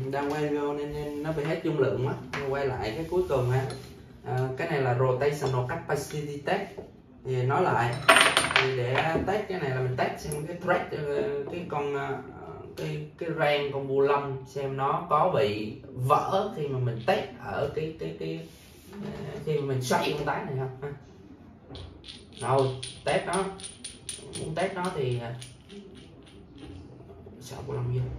đang quay video nên nó bị hết dung lượng quá. Quay lại cái cuối cùng ha. Cái này là rotational capacity test. Thì nói lại thì để test cái này là mình test xem cái thread, cái con cái ren con bu lông xem nó có bị vỡ khi mà mình test ở cái khi mà mình xoay con tán này không ha. Rồi test nó, muốn test nó thì sợ bu lông vô.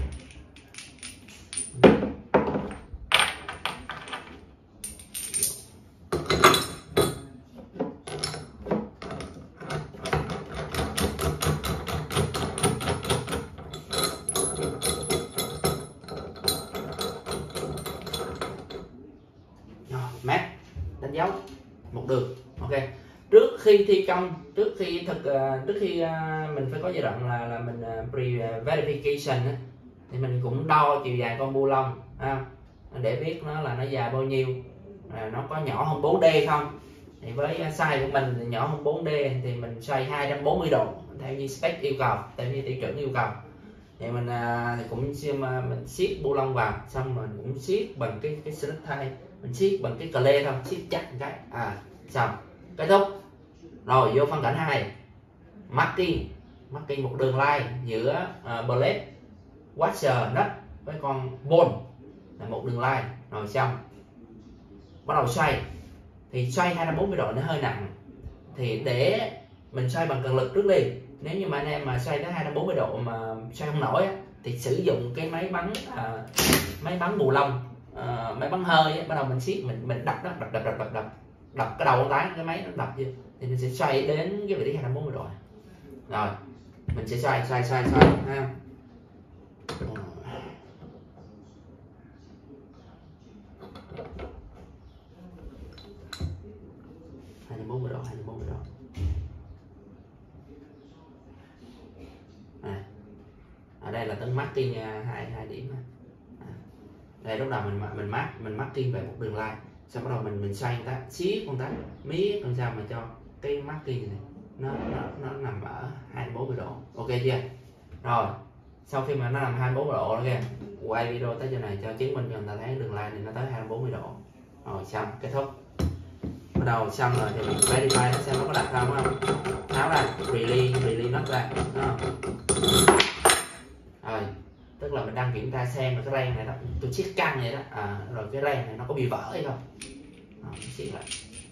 Mát đánh dấu một đường. Ok, trước khi thi công, trước khi mình phải có giai đoạn là mình pre-verification thì mình cũng đo chiều dài con bu lông để biết nó dài bao nhiêu, nó có nhỏ hơn 4D không. Thì với size của mình thì nhỏ hơn 4D thì mình xoay 240 độ theo như spec yêu cầu, theo như tiêu chuẩn yêu cầu. Thì mình thì cũng mình siết bu lông vào, xong mình cũng siết bằng cái slip thay, mình siết bằng cái cờ thôi, siết chặt một cái xong kết thúc. Rồi vô phân cảnh 2, marking một đường line giữa blade washer nut với con bone là một đường line. Rồi xong bắt đầu xoay, thì xoay 240 độ nó hơi nặng, thì để mình xoay bằng cần lực trước đi. Nếu như mà anh em mà xoay tới 240 độ mà xoay không nổi thì sử dụng cái máy bắn bù lông, máy bắn hơi bắt đầu mình siết, mình đập cái đầu con tán, cái máy nó đập vô thì mình sẽ xoay đến cái vị trí 240 độ. Rồi mình sẽ xoay ha. 240 độ. Ở đây là tính marking hai điểm. Đây lúc đầu mình marking về một đường line, sau bắt đầu mình xoay con tán, siết con tán, miết làm sao mà cho cái marking này nó nằm ở 240 độ. Ok chưa? Rồi sau khi mà nó nằm 240 độ đó kìa, quay video tới chỗ này cho chứng minh cho người ta thấy đường line này nó tới 240 độ. Rồi xong kết thúc. Bắt đầu xong rồi thì mình verify nó xem nó có đặt không. Tháo ra, release nut ra. Rồi tức là mình đang kiểm tra xem là cái ren này tôi siết căng vậy đó, rồi cái ren này nó có bị vỡ hay không. Siết lại.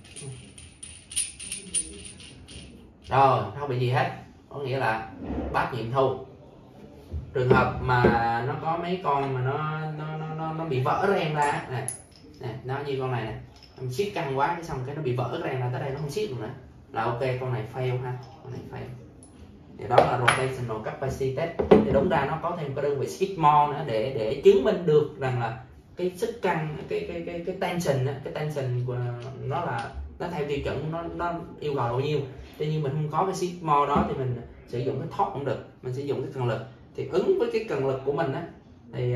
Rồi không bị gì hết, có nghĩa là bác nghiệm thu. Trường hợp mà nó có mấy con mà nó bị vỡ ren ra này, nó như con này mình siết căng quá cái xong cái nó bị vỡ ren ra tới đây nó không siết được nữa là ok, con này fail ha, con này fail. Thì đó là rotational capacity test. Thì đúng ra nó có thêm cái đơn vị Skidmore nữa để chứng minh được rằng là cái sức căng, cái tension của nó là nó theo tiêu chuẩn, nó yêu cầu bao nhiêu. Tuy nhiên mình không có cái Skidmore đó thì mình sử dụng cái torque cũng được, mình sử dụng cái cần lực. Thì ứng với cái cần lực của mình thì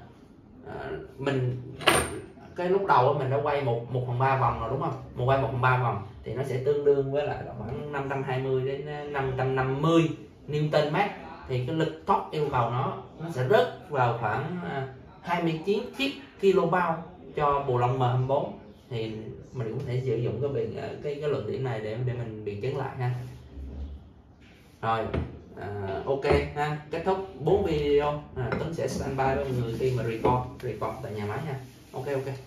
mình cái lúc đầu mình đã quay 1/3 vòng rồi đúng không? Quay 1/3 vòng thì nó sẽ tương đương với lại khoảng 520 đến 550 Newton mét. Thì cái lực torque yêu cầu nó sẽ rớt vào khoảng 29 kilo cho bù lông M24. Thì mình cũng thể sử dụng cái luận điểm này để mình biện chứng lại ha. Rồi ok ha, kết thúc 4 video. Tuấn sẽ standby với mọi người khi mà record tại nhà máy ha. Ok.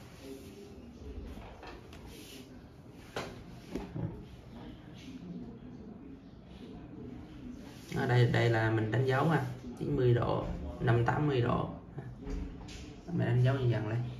Ở đây là mình đánh dấu 90 độ, 580 độ, mình đánh dấu như vậy lên.